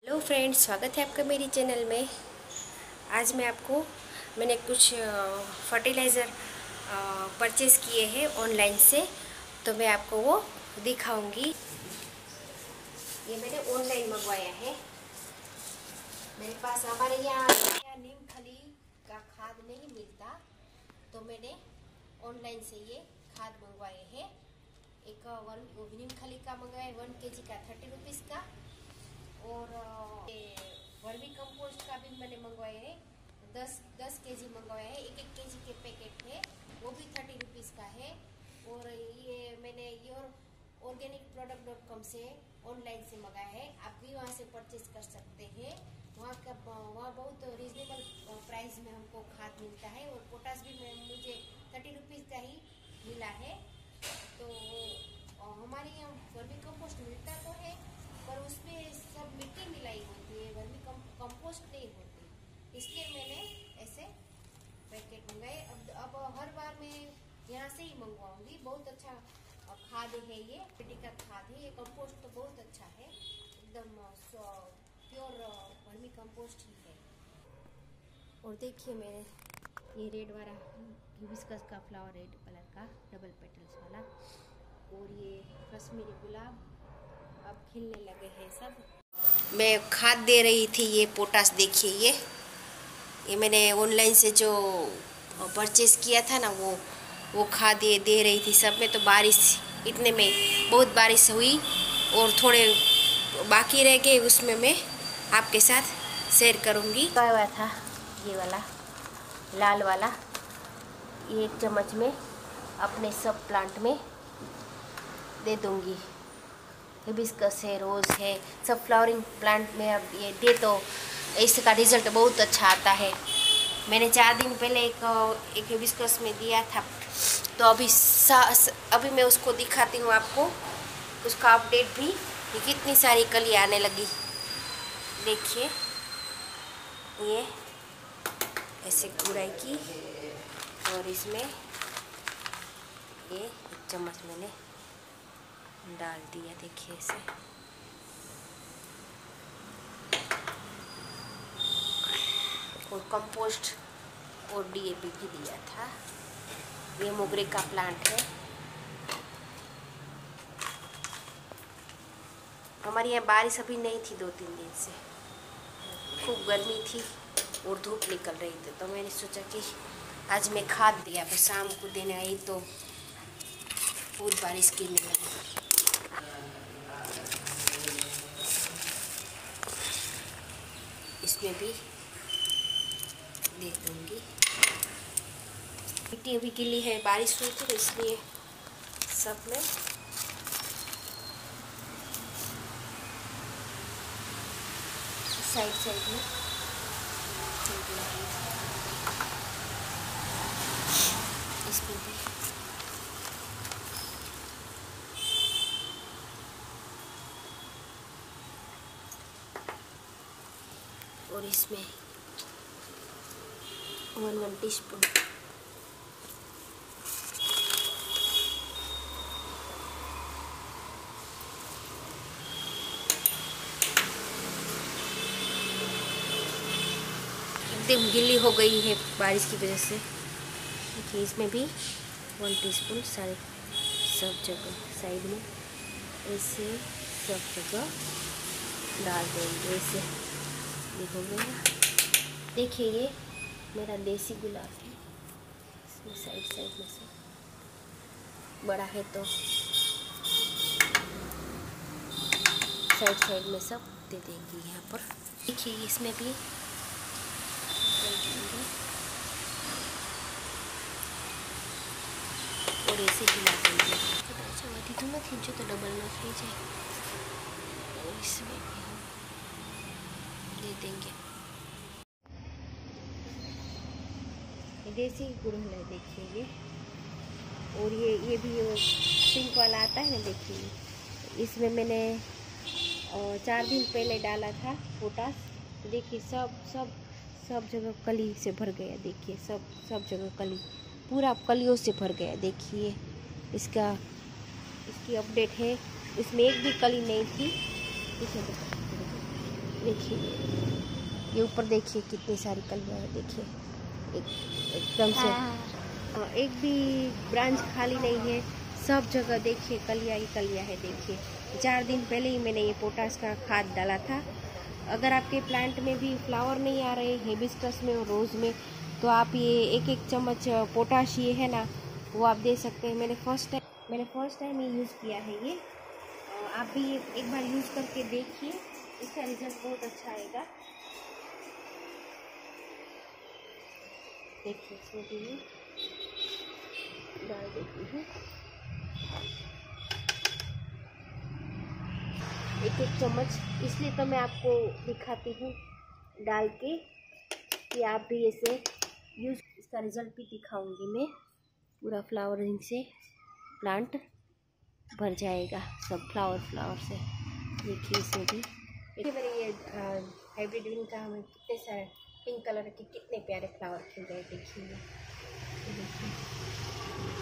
Hello friends, स्वागत है आपका मेरी चैनल में। आज मैंने कुछ फर्टिलाइज़र परचेज़ किए हैं ऑनलाइन से, तो मैं आपको वो दिखाऊंगी। ये मैंने ऑनलाइन मंगवाया है। मेरे पास हमारे यहाँ नीम खली का खाद नहीं मिलता, तो मैंने ऑनलाइन से ये खाद मंगवाए हैं। एक नीम खली का मंगवाया 1 kg का 30 रुपीज़ का, और वर्मी कंपोस्ट का भी मैंने मंगवाया है 10 kg मंगवाया है। 1 kg के पैकेट है, वो भी 30 रुपीज़ का है। और ये मैंने yourorganicproduct.com से ऑनलाइन से मंगाया है। आप भी वहाँ से परचेज कर सकते हैं। वहाँ बहुत रीजनेबल प्राइस में हमको खाद मिलता है, और पोटास भी मुझे 30 रुपीज़ का ही मिला है। तो हमारे यहाँ वर्मी कंपोस्ट मिलता तो है, पर उसमें सब मिट्टी मिलाई होती है, वर्मी कंपोस्ट नहीं होती, इसलिए मैंने ऐसे पैकेट मंगाए। अब हर बार मैं यहाँ से ही मंगवाऊंगी। बहुत अच्छा खाद है, ये मिट्टी का खाद है। ये कंपोस्ट तो बहुत अच्छा है, एकदम प्योर वर्मी कंपोस्ट ही है। और देखिए मैंने ये रेड वाला हिबिस्कस का फ्लावर, रेड कलर का डबल पेटल्स वाला, और ये कश्मीरी गुलाब अब खिलने लगे हैं सब। मैं खाद दे रही थी, ये पोटास देखिए। ये मैंने ऑनलाइन से जो परचेज किया था ना, वो खाद ये दे रही थी सब में। तो बारिश इतने में बहुत बारिश हुई, और थोड़े बाकी रह गए, उसमें मैं आपके साथ शेयर करूँगी। क्या हुआ था, ये वाला लाल वाला, ये 1 चम्मच में अपने सब प्लांट में दे दूँगी। हिबिस्कस है, रोज़ है, सब फ्लावरिंग प्लांट में अब ये दे तो इसका रिज़ल्ट बहुत अच्छा आता है। मैंने 4 दिन पहले एक हिबिस्कस में दिया था, तो अभी मैं उसको दिखाती हूँ आपको, उसका अपडेट भी। ये कितनी सारी कली आने लगी, देखिए। ये ऐसे गुड़ाई की, और इसमें ये 1 चम्मच मैंने डाल दिया, देखिए ऐसे। और कंपोस्ट और डीएपी भी दिया था। ये मोगरे का प्लांट है। हमारे यहाँ बारिश अभी नहीं थी 2-3 दिन से, खूब गर्मी थी और धूप निकल रही थी, तो मैंने सोचा कि आज मैं खाद दिया, पर शाम को देने आई तो बहुत बारिश गिरने लगी। इसमें भी दे दूँगी। मिट्टी अभी गीली है, बारिश हुई थी, तो इसलिए सब में साइड में इसमें भी। और इसमें 1 टीस्पून एकदम गीली हो गई है बारिश की वजह से। देखिए इसमें भी 1 टीस्पून सारे सब जगह साइड में ऐसे सब जगह डाल देंगे। ऐसे ये हो गया। देखिए ये मेरा देसी गुलाब है, इसमें साइड में से बड़ा है, तो साइड में सब दे देंगे यहाँ पर। देखिए इसमें भी और ऐसे हिला देंगे। अच्छा वही तो ना खींचो तो डबल ना खींचे। और इसमें भी हम दे देंगे देसी गुड़हल है, देखिए ये। और ये भी पिंक वाला आता है ना, देखिए इसमें मैंने 4 दिन पहले डाला था पोटास। तो देखिए सब जगह कली से भर गया। देखिए सब जगह कली, पूरा कलियों से भर गया। देखिए इसकी अपडेट है, इसमें एक भी कली नहीं थी। देखिए ये ऊपर देखिए कितनी सारी कलियां है, देखिए एकदम से एक भी ब्रांच खाली नहीं है, सब जगह देखिए कलियां ही कलियां है। देखिए 4 दिन पहले ही मैंने ये पोटास का खाद डाला था। अगर आपके प्लांट में भी फ्लावर नहीं आ रहे हिबिस्कस में और रोज़ में, तो आप ये एक चम्मच पोटाश ये है ना वो आप दे सकते हैं। मैंने फर्स्ट टाइम ये यूज़ किया है ये। आप भी एक बार यूज़ करके देखिए, इसका रिजल्ट बहुत अच्छा आएगा। देखिए इसमें भी डाल देती हूँ एक चम्मच, इसलिए तो मैं आपको दिखाती हूँ डाल के कि आप भी इसे यूज़, इसका रिजल्ट भी दिखाऊंगी मैं। पूरा फ्लावरिंग से प्लांट भर जाएगा, सब फ्लावर से। देखिए इसमें भी देखिए मेरे ये हाइब्रिड ग्रीन का हमें कितने सारे पिंक कलर के कितने प्यारे फ्लावर खिल गए। देखिए